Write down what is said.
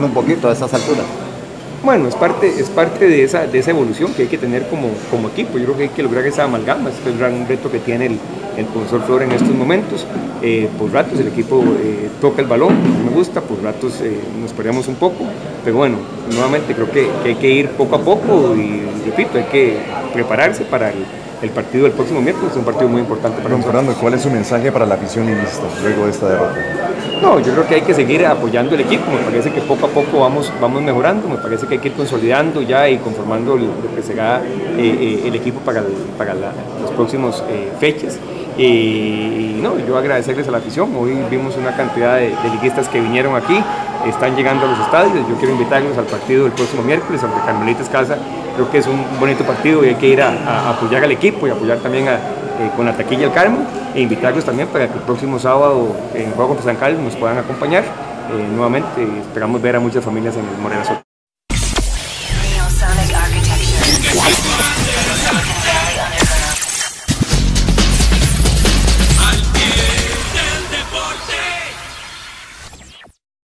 un poquito a esas alturas. Bueno, es parte de esa evolución que hay que tener como equipo. Yo creo que hay que lograr esa amalgama. Este es el gran reto que tiene el profesor Flores en estos momentos. Por ratos el equipo toca el balón, me gusta, por ratos nos perdemos un poco, pero bueno, nuevamente creo que hay que ir poco a poco y repito, hay que prepararse para el partido del próximo miércoles, es un partido muy importante para Don nosotros. Fernando, ¿cuál es su mensaje para la afición liguista luego de esta derrota? No, yo creo que hay que seguir apoyando el equipo, me parece que poco a poco vamos mejorando, me parece que hay que ir consolidando ya y conformando lo que será el equipo para las próximas fechas. Y no, yo agradecerles a la afición, hoy vimos una cantidad de liguistas que vinieron aquí, están llegando a los estadios, yo quiero invitarlos al partido del próximo miércoles ante Carmelitas Casa, creo que es un bonito partido y hay que ir a apoyar al equipo y apoyar también con la taquilla al Carmen e invitarlos también para que el próximo sábado en el juego contra San Carlos nos puedan acompañar. Nuevamente esperamos ver a muchas familias en el Morena Soto.